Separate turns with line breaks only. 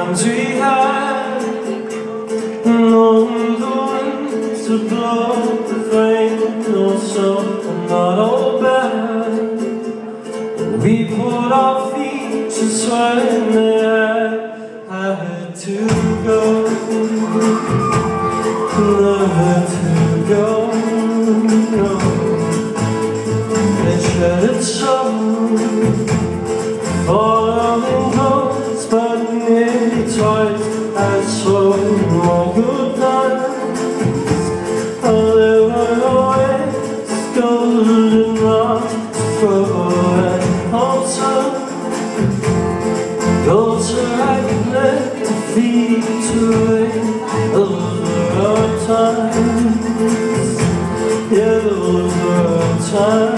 times we had, knowing the winds to blow the flame, no so not all bad. We put our feet to swing there. I had to go, never to go, no. It shed its soul, following close, but nearly twice as slow. More good nights, there were no ways, golden rocks, and also those who had left defeat to wait. Those were our times, yeah, those were our times.